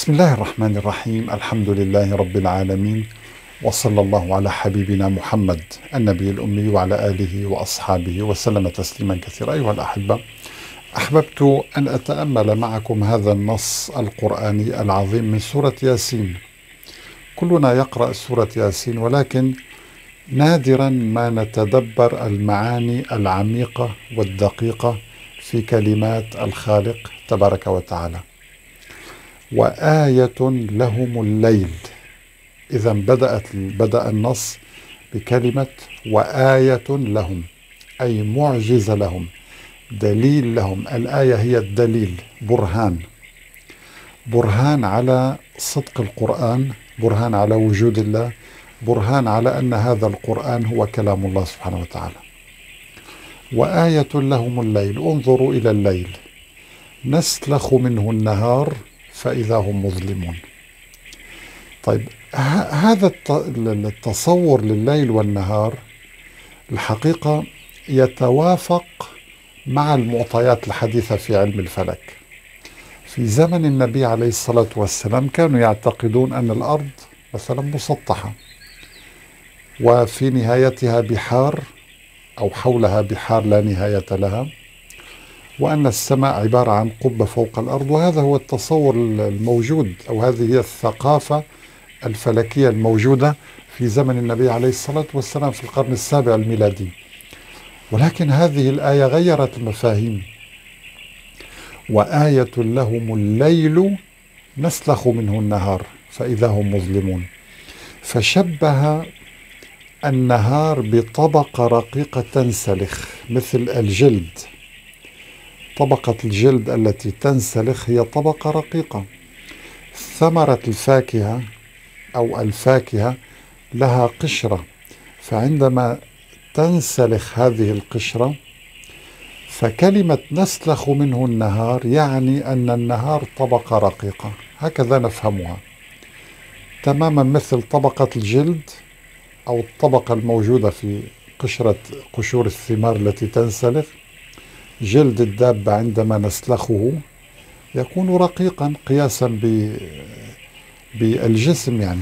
بسم الله الرحمن الرحيم. الحمد لله رب العالمين، وصلى الله على حبيبنا محمد النبي الأمي وعلى آله وأصحابه وسلم تسليما كثيرا. أيها الأحبة، أحببت أن أتأمل معكم هذا النص القرآني العظيم من سورة ياسين. كلنا يقرأ سورة ياسين، ولكن نادرا ما نتدبر المعاني العميقة والدقيقة في كلمات الخالق تبارك وتعالى. وآية لهم الليل. إذا بدأ النص بكلمة وآية لهم، أي معجزة لهم، دليل لهم. الآية هي الدليل، برهان على صدق القرآن، برهان على وجود الله، برهان على أن هذا القرآن هو كلام الله سبحانه وتعالى. وآية لهم الليل، انظروا إلى الليل نسلخ منه النهار فإذا هم مظلمون. طيب، هذا التصور لليل والنهار الحقيقة يتوافق مع المعطيات الحديثة في علم الفلك. في زمن النبي عليه الصلاة والسلام كانوا يعتقدون أن الأرض مثلا مسطحة، وفي نهايتها بحار أو حولها بحار لا نهاية لها، وأن السماء عبارة عن قبة فوق الأرض. وهذا هو التصور الموجود، أو هذه هي الثقافة الفلكية الموجودة في زمن النبي عليه الصلاة والسلام في القرن السابع الميلادي. ولكن هذه الآية غيرت المفاهيم. وآية لهم الليل نسلخ منه النهار فإذا هم مظلمون. فشبه النهار بطبقة رقيقة تنسلخ مثل الجلد. طبقة الجلد التي تنسلخ هي طبقة رقيقة. ثمرة الفاكهة أو الفاكهة لها قشرة، فعندما تنسلخ هذه القشرة، فكلمة نسلخ منه النهار يعني أن النهار طبقة رقيقة، هكذا نفهمها، تماما مثل طبقة الجلد أو الطبقة الموجودة في قشور الثمار التي تنسلخ. جلد الدابة عندما نسلخه يكون رقيقا قياسا بالجسم. يعني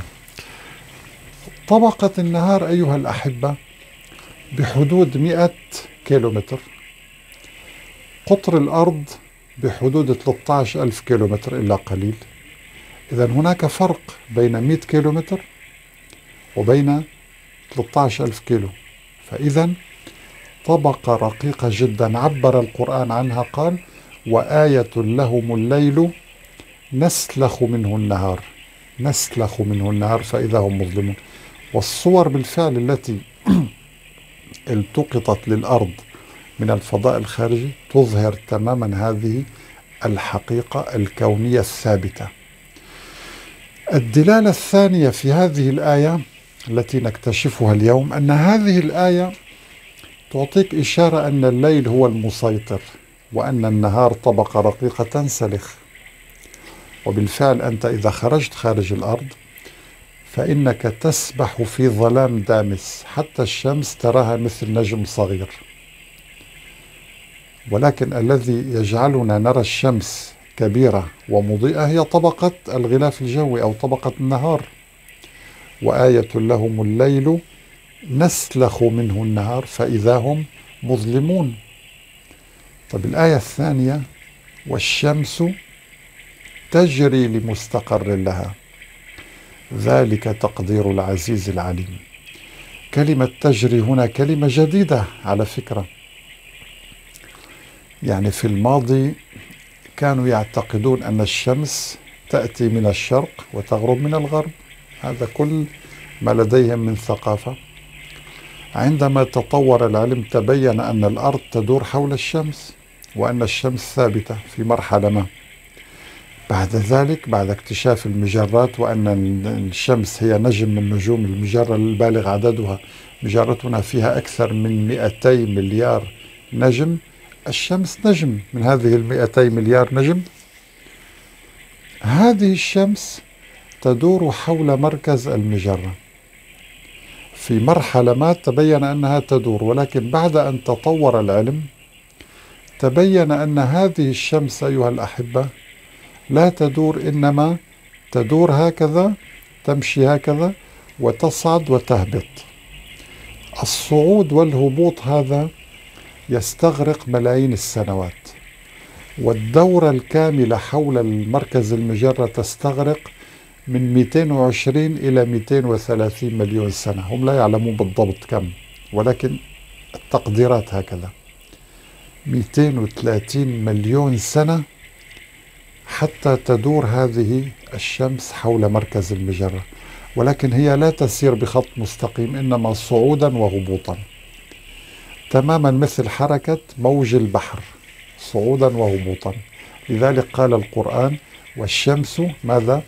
طبقة النهار أيها الأحبة بحدود 100 كيلومتر، قطر الأرض بحدود 13,000 كيلومتر إلا قليل. إذن هناك فرق بين 100 كيلومتر وبين 13,000 كيلو. فإذا طبقة رقيقة جدا عبر القرآن عنها، قال وآية لهم الليل نسلخ منه النهار فإذا هم مظلمون. والصور بالفعل التي التقطت للأرض من الفضاء الخارجي تظهر تماما هذه الحقيقة الكونية الثابتة. الدلالة الثانية في هذه الآية التي نكتشفها اليوم أن هذه الآية تعطيك إشارة أن الليل هو المسيطر، وأن النهار طبقة رقيقة تنسلخ. وبالفعل أنت إذا خرجت خارج الأرض فإنك تسبح في ظلام دامس، حتى الشمس تراها مثل نجم صغير. ولكن الذي يجعلنا نرى الشمس كبيرة ومضيئة هي طبقة الغلاف الجوي أو طبقة النهار. وآية لهم الليل نسلخ منه النهار فإذا هم مظلمون. طب الآية الثانية والشمس تجري لمستقر لها ذلك تقدير العزيز العليم. كلمة تجري هنا كلمة جديدة على فكرة. يعني في الماضي كانوا يعتقدون أن الشمس تأتي من الشرق وتغرب من الغرب، هذا كل ما لديهم من ثقافة. عندما تطور العلم تبين أن الأرض تدور حول الشمس، وأن الشمس ثابتة في مرحلة ما. بعد ذلك، بعد اكتشاف المجرات وأن الشمس هي نجم من نجوم المجرة البالغ عددها، مجرتنا فيها أكثر من 200 مليار نجم، الشمس نجم من هذه 200 مليار نجم. هذه الشمس تدور حول مركز المجرة. في مرحلة ما تبين أنها تدور، ولكن بعد أن تطور العلم تبين أن هذه الشمس أيها الأحبة لا تدور، إنما تدور هكذا، تمشي هكذا وتصعد وتهبط. الصعود والهبوط هذا يستغرق ملايين السنوات، والدورة الكاملة حول المركز المجرة تستغرق من 220 إلى 230 مليون سنة. هم لا يعلمون بالضبط كم، ولكن التقديرات هكذا، 230 مليون سنة حتى تدور هذه الشمس حول مركز المجرة. ولكن هي لا تسير بخط مستقيم، إنما صعودا وهبوطا، تماما مثل حركة موج البحر، صعودا وهبوطا. لذلك قال القرآن: والشمس ماذا؟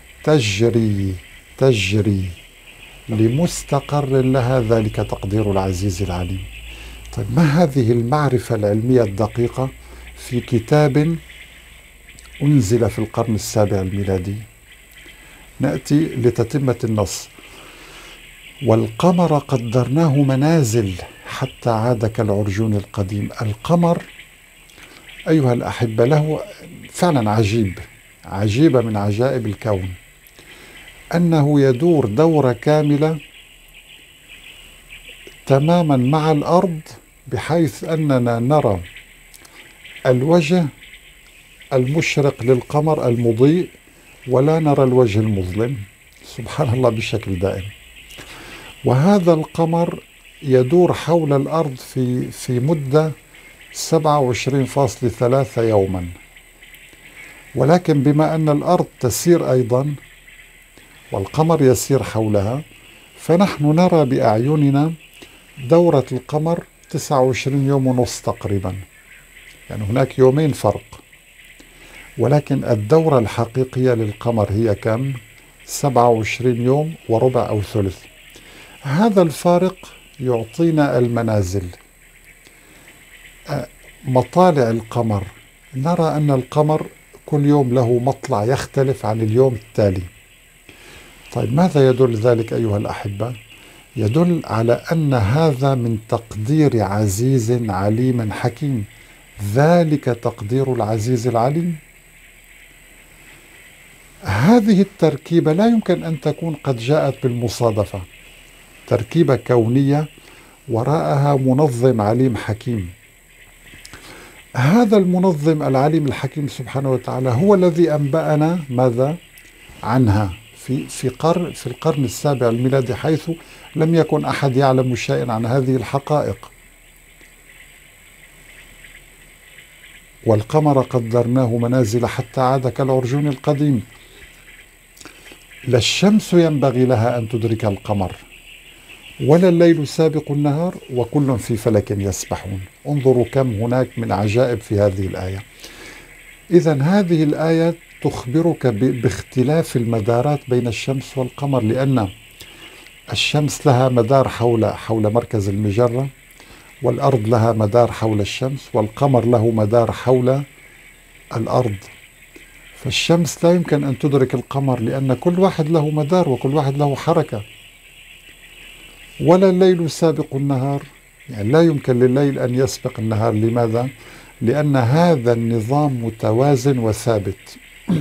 تجري لمستقر لها، ذلك تقدير العزيز العليم. طيب، ما هذه المعرفة العلمية الدقيقة في كتاب أنزل في القرن السابع الميلادي؟ نأتي لتتمة النص: والقمر قدرناه منازل حتى عاد كالعرجون القديم. القمر أيها الأحبة له فعلا عجيبة من عجائب الكون، أنه يدور دورة كاملة تماما مع الأرض، بحيث أننا نرى الوجه المشرق للقمر المضيء ولا نرى الوجه المظلم، سبحان الله، بشكل دائم. وهذا القمر يدور حول الأرض في مدة 27.3 يوما. ولكن بما أن الأرض تسير أيضا والقمر يسير حولها، فنحن نرى بأعيننا دورة القمر 29 يوم ونص تقريبا، يعني هناك يومين فرق. ولكن الدورة الحقيقية للقمر هي كم؟ 27 يوم وربع أو ثلث. هذا الفارق يعطينا المنازل، مطالع القمر. نرى أن القمر كل يوم له مطلع يختلف عن اليوم التالي. طيب، ماذا يدل ذلك أيها الأحبة؟ يدل على أن هذا من تقدير عزيز عليم حكيم، ذلك تقدير العزيز العليم. هذه التركيبة لا يمكن أن تكون قد جاءت بالمصادفة، تركيبة كونية وراءها منظم عليم حكيم. هذا المنظم العليم الحكيم سبحانه وتعالى هو الذي أنبأنا ماذا عنها في القرن السابع الميلادي، حيث لم يكن أحد يعلم شيئا عن هذه الحقائق. والقمر قدرناه منازل حتى عاد كالعرجون القديم. لا الشمس ينبغي لها أن تدرك القمر، ولا الليل سابق النهار، وكل في فلك يسبحون. انظروا كم هناك من عجائب في هذه الآية. إذن هذه الآية تخبرك باختلاف المدارات بين الشمس والقمر، لأن الشمس لها مدار حول مركز المجرة، والأرض لها مدار حول الشمس، والقمر له مدار حول الأرض. فالشمس لا يمكن أن تدرك القمر، لأن كل واحد له مدار وكل واحد له حركة. ولا الليل سابق النهار، يعني لا يمكن لليل أن يسبق النهار. لماذا؟ لأن هذا النظام متوازن وثابت.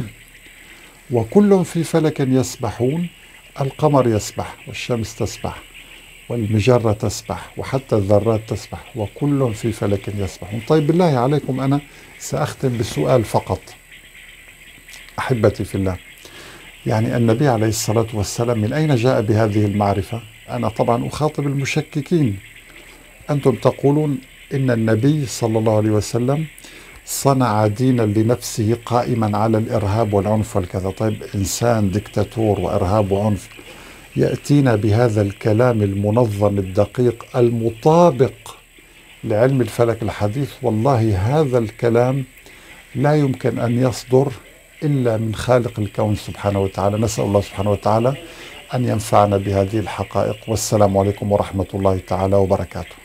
وكل في فلك يسبحون، القمر يسبح والشمس تسبح والمجرة تسبح وحتى الذرات تسبح، وكل في فلك يسبحون. طيب، بالله عليكم أنا سأختم بسؤال فقط أحبتي في الله. يعني النبي عليه الصلاة والسلام من أين جاء بهذه المعرفة؟ أنا طبعا أخاطب المشككين. أنتم تقولون إن النبي صلى الله عليه وسلم صنع دينا لنفسه قائما على الإرهاب والعنف والكذا. طيب، إنسان ديكتاتور وإرهاب وعنف يأتينا بهذا الكلام المنظم الدقيق المطابق لعلم الفلك الحديث؟ والله هذا الكلام لا يمكن أن يصدر إلا من خالق الكون سبحانه وتعالى. نسأل الله سبحانه وتعالى أن ينفعنا بهذه الحقائق. والسلام عليكم ورحمة الله تعالى وبركاته.